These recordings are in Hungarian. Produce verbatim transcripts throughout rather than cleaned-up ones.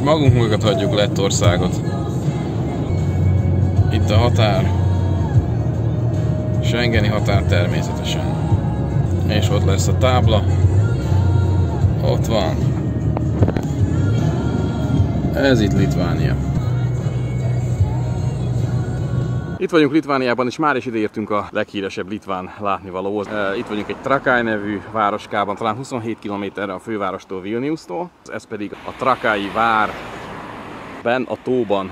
magunk mögött hagyjuk Lettországot. Itt a határ. Schengeni határ természetesen. És ott lesz a tábla. Ott van. Ez itt Litvánia. Itt vagyunk Litvániában, és már is ide értünk a leghíresebb litván látnivalóhoz. Itt vagyunk egy Trakai nevű városkában, talán huszonhét kilométerre a fővárostól, Vilniustól. Ez pedig a Trakai vár, benn a tóban.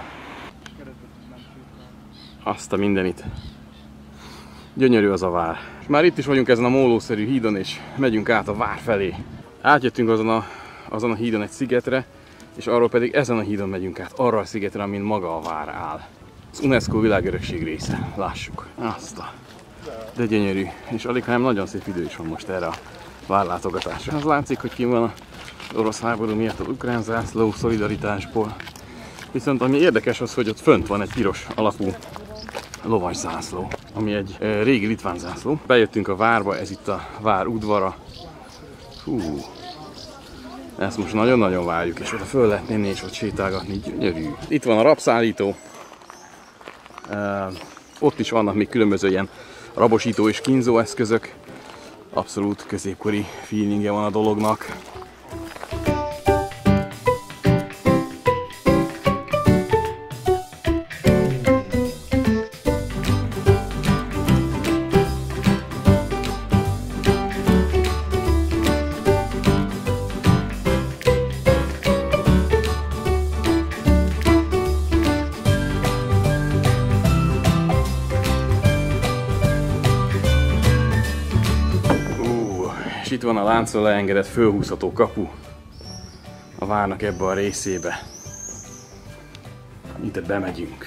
Azt a mindenit. Gyönyörű az a vár. Már itt is vagyunk ezen a mólószerű hídon, és megyünk át a vár felé. Átjöttünk azon a, azon a hídon egy szigetre, és arról pedig ezen a hídon megyünk át, arra a szigetre, amin maga a vár áll. Az UNESCO világörökség része. Lássuk. Azt a... De gyönyörű. És alig, hanem nagyon szép idő is van most erre a várlátogatásra. Az látszik, hogy kim van az orosz háború miatt az ukrán zászló, szolidaritásból. Viszont ami érdekes az, hogy ott fönt van egy piros alapú lovas zászló, ami egy e, régi litván zászló. Bejöttünk a várba, ez itt a vár udvara. Hú, ezt most nagyon-nagyon várjuk, és oda föl lehet menni, és ott sétálgatni, gyönyörű. Itt van a rabszállító. E, ott is vannak még különböző ilyen rabosító és kínzó eszközök. Abszolút középkori feelingje van a dolognak. Itt van a lánccal leengedett, fölhúzható kapu a várnak ebbe a részébe. Ide bemegyünk.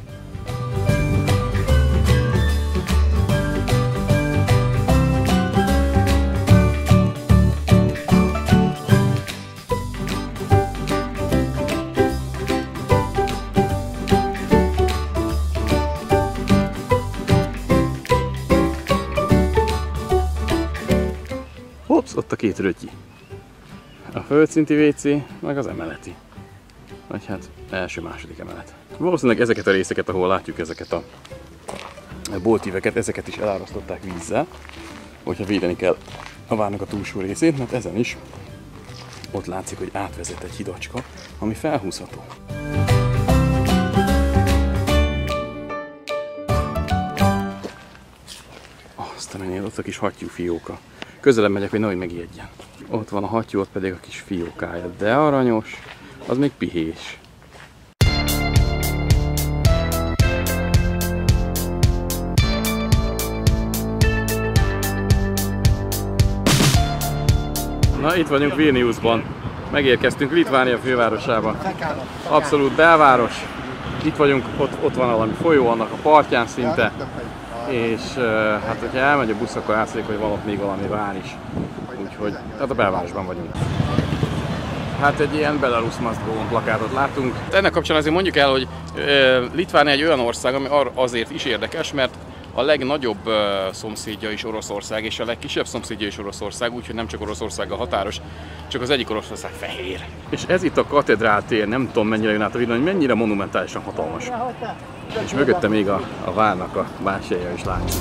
Hopsz, ott a két rötyi. A földszinti vé cé, meg az emeleti. Vagy hát első-második emelet. Valószínűleg ezeket a részeket, ahol látjuk ezeket a boltíveket, ezeket is elárasztották vízzel, hogyha védeni kell a várnak a túlsó részét, mert ezen is ott látszik, hogy átvezet egy hidacska, ami felhúzható. Azt a mennyire, ott a kis hattyú fióka. Közelebb megyek, hogy nehogy megijedjen. Ott van a hattyú, ott pedig a kis fiókája. De aranyos, az még pihés. Na, itt vagyunk Vilniusban. Megérkeztünk Litvánia fővárosába. Abszolút belváros. Itt vagyunk, ott, ott van valami folyó, annak a partján szinte. És hát, hogyha elmegy a busz, akkor látszik, hogy van ott még valami vár is. Úgyhogy, hát a belvárosban vagyunk. Hát egy ilyen Belarus must go plakátot látunk. Ennek kapcsán azért mondjuk el, hogy Litvánia egy olyan ország, ami azért is érdekes, mert a legnagyobb szomszédja is Oroszország, és a legkisebb szomszédja is Oroszország, úgyhogy nem csak Oroszországgal határos, csak az egyik Oroszország fehér. És ez itt a katedrál tér, nem tudom mennyire jön át a videón, hogy mennyire monumentálisan hatalmas. És mögötte még a, a várnak a bástyája is látszik.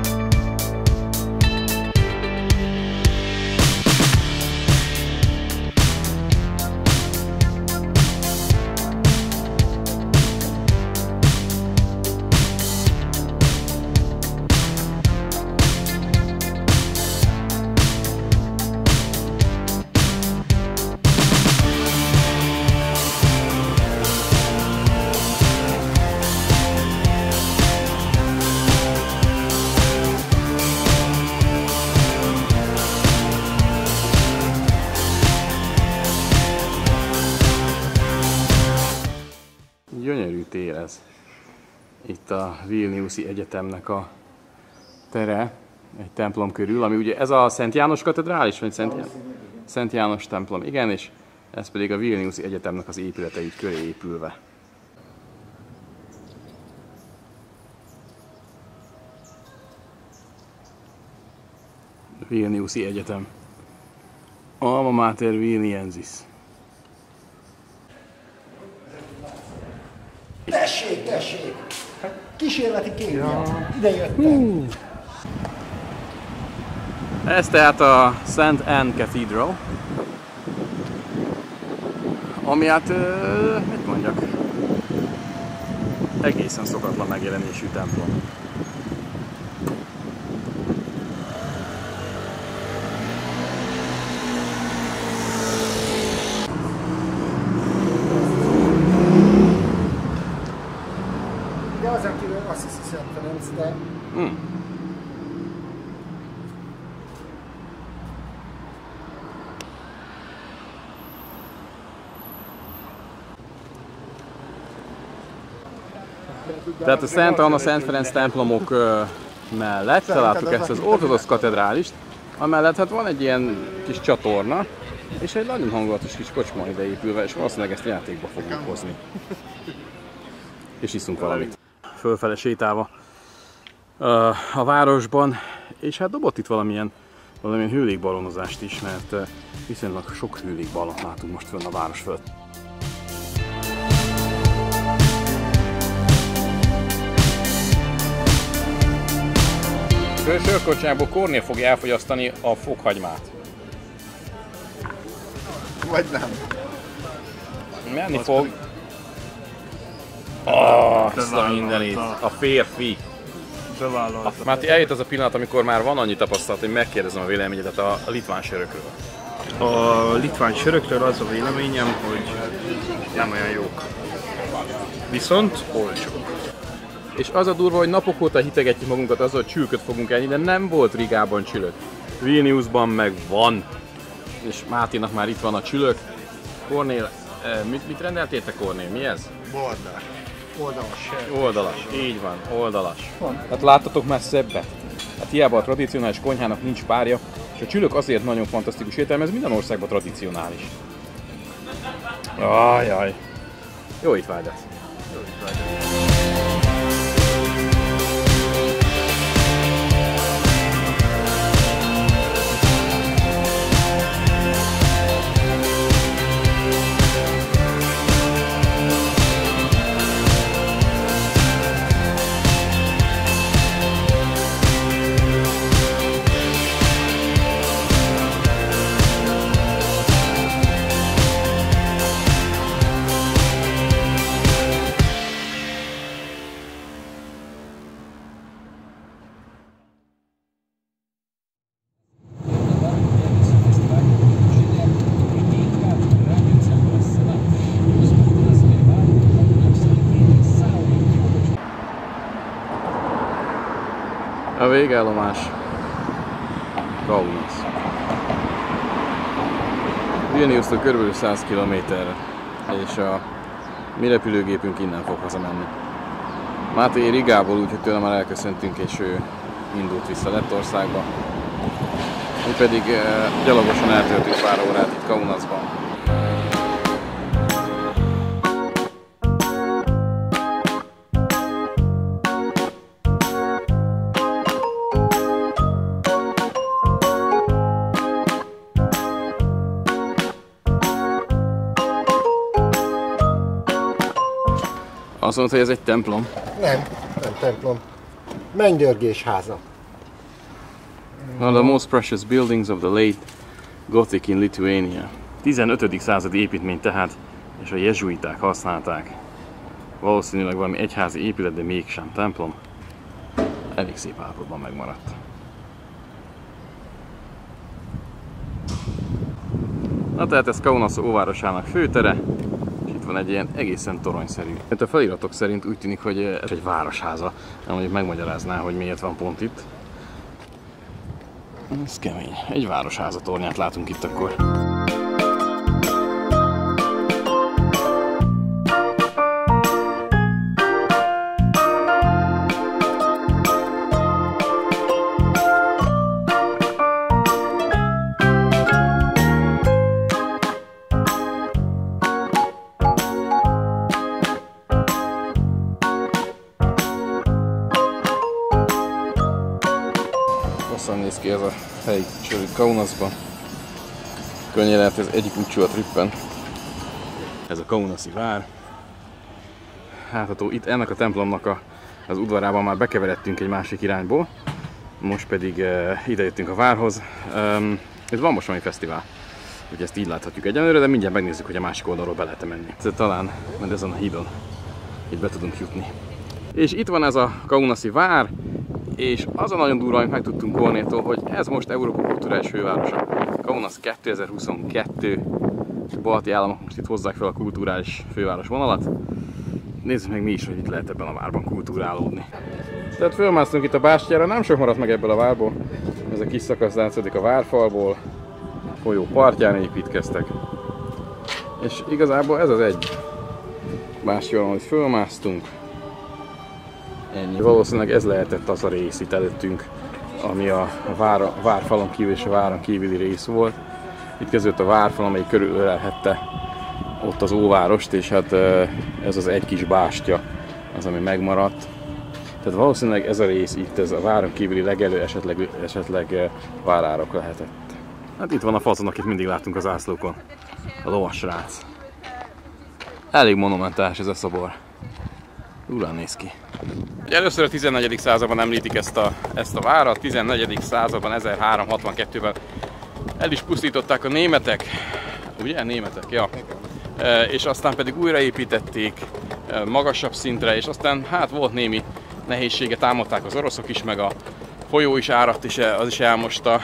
Gyönyörű tér ez. Itt a Vilniusi Egyetemnek a tere, egy templom körül, ami ugye ez a Szent János katedrális, vagy Szent, János, Szent János templom, igen, és ez pedig a Vilniusi Egyetemnek az épülete így köré épülve. Vilniusi Egyetem. Alma Mater Vilniensis. Tessék, tessék! Kísérleti kémia. Ja. Ide jöttem. Uh. Ez tehát a Saint Anne Cathedral, ami hát, mit mondjak, egészen szokatlan megjelenésű templom. De az, akiről azt hiszi Szent Ferenc, de... Hmm. Tehát a Szent Anna, Szent Ferenc templomok mellett találtuk ezt az ortodox katedrálist, amellett hát van egy ilyen kis csatorna, és egy nagyon hangulatos kis kocsma ide épülve, és valószínűleg ezt játékba fogjuk hozni. És iszunk valamit. Fölfele sétálva a városban, és hát dobott itt valamilyen, valamilyen hőlégbalonozást is, mert viszonylag sok hőlégballont látunk most fönn a város fölött. A sörkocsából Kornél fogja elfogyasztani a fokhagymát. Vagy nem. Menni fog. Ah, azt a mindenit. A férfi. A, Máté, eljött az a pillanat, amikor már van annyi tapasztalat, hogy megkérdezem a véleményedet a, a litván sörökről. A litván sörökről az a véleményem, hogy nem olyan jók. Viszont olcsók. És az a durva, hogy napok óta hitegetjük magunkat azzal, hogy csülköt fogunk enni, de nem volt Rigában csülök. Vilniusban meg van. És Máténak már itt van a csülök. Kornél, mit, mit rendeltétek, Kornél? Mi ez? Borda. Oldalas sör. Oldalas, így van, oldalas. Van. Hát láttatok már szebbet? Hát hiába a tradicionális konyhának nincs párja, és a csülök azért nagyon fantasztikus ételem, ez minden országban tradicionális. Ajaj. Jó étvágyat. Jó étvágyat. A végállomás Kaunas. Vilniustól körülbelül száz kilométerre, és a mi repülőgépünk innen fog hazamenni. Máté Rigából, úgyhogy tőle már elköszöntünk, és ő indult vissza Lettországba. Mi pedig eh, gyalogosan eltöltünk pár órát itt Kaunasban. Azt mondta, hogy ez egy templom? Nem, nem templom. Mennydörgés háza. One of the most precious buildings of the late Gothic in Lithuania. tizenötödik századi építmény tehát, és a jezsuiták használták. Valószínűleg valami egyházi épület, de mégsem templom. Elég szép állapotban megmaradt. Na tehát ez Kaunas óvárosának főtere. Van egy ilyen egészen toronyszerű. A feliratok szerint úgy tűnik, hogy ez egy városháza. Nem mondjuk megmagyarázná, hogy miért van pont itt. Ez kemény. Egy városháza tornyát látunk itt akkor. Hosszan néz ki ez a hely sör itt Kaunasban. Könnyen ez egyik útcsó a trippen. Ez a kaunasi vár. látható, itt ennek a templomnak a, az udvarában már bekeveredtünk egy másik irányból. Most pedig uh, ide jöttünk a várhoz. Um, ez van most valami fesztivál. Ugye ezt így láthatjuk egyenlőre, de mindjárt megnézzük, hogy a másik oldalról be lehet menni. Talán majd ezen a hídon így be tudunk jutni. És itt van ez a kaunasi vár, és az a nagyon durva, amit megtudtunk Kornétól, hogy ez most Európa kulturális fővárosa. Kaunas kétezer-huszonkettő, a balti államok most itt hozzák fel a kulturális főváros vonalat. Nézzük meg mi is, hogy itt lehet ebben a várban kulturálódni. Tehát fölmásztunk itt a bástyára, nem sok maradt meg ebből a várból. Ez a kis szakasz látszódik a várfalból, folyó partján építkeztek. És igazából ez az egy bástyáron, hogy fölmásztunk. Ennyi. Valószínűleg ez lehetett az a rész itt előttünk, ami a, vár, a várfalon kívül és a váron kívüli rész volt. Itt kezdődött a várfal, amely körülölelhette ott az óvárost, és hát ez az egy kis bástya az, ami megmaradt. Tehát valószínűleg ez a rész itt, ez a váron kívüli legelő esetleg, esetleg várárok lehetett. Hát itt van a facon, akit mindig láttunk az ászlókon. A lovas srác. Elég monumentális ez a szobor. Durán néz ki. Először a tizennegyedik században említik ezt a, ezt a várat, tizennegyedik században, ezerháromszázhatvankettőben el is pusztították a németek, ugye? Németek, ja. E, és aztán pedig újraépítették e, magasabb szintre, és aztán hát volt némi nehézsége, támadták az oroszok is, meg a folyó is áradt, és az is elmosta.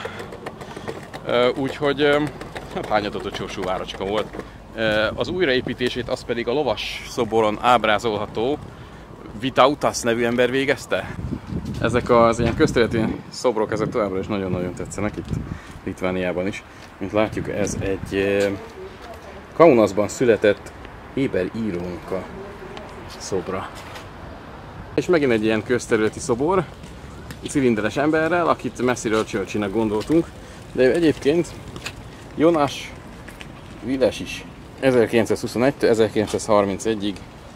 E, úgyhogy hát hányadatott sorsú várocska volt. E, az újraépítését az pedig a lovas szoboron ábrázolható Vitautas nevű ember végezte. Ezek az ilyen közterületi szobrok, ezek továbbra is nagyon-nagyon tetszenek itt Litvániában is. Mint látjuk, ez egy e, Kaunasban született éber írónak a szobra. És megint egy ilyen közterületi szobor, cilinderes emberrel, akit messziről Churchill-nek gondoltunk, de egyébként Jonas Viles is ezerkilencszázhuszonegytől ezerkilencszázharmincegyig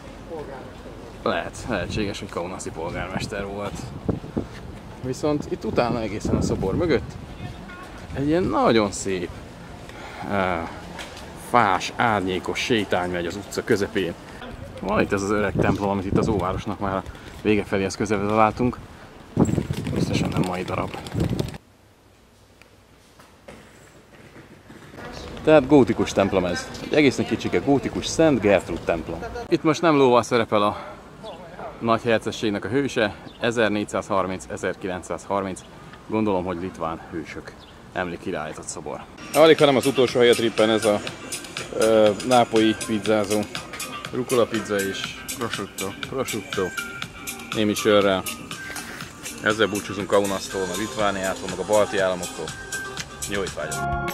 lehet, lehetséges, hogy kaunasi polgármester volt. Viszont itt utána egészen a szobor mögött egy ilyen nagyon szép uh, fás, árnyékos sétány megy az utca közepén. Van itt ez az öreg templom, amit itt az óvárosnak már a vége feléhez közelre találtunk. Biztosan nem mai darab. Tehát gótikus templom ez. Egy egészen kicsike gótikus Szent Gertrúd templom. Itt most nem lóval szerepel a nagy hercegségnek a hőse, ezernégyszázharminc ezerkilencszázharminc, gondolom, hogy litván hősök emlékirállított szobor. Alig, hanem az utolsó hely a trippen ez a ö, nápolyi pizzázó. Rucola pizza és prosciutto, prosciutto, némi sörrel. Ezzel búcsúzunk Kaunastól, a Litvániától, meg a balti államoktól. Jó étvágyat!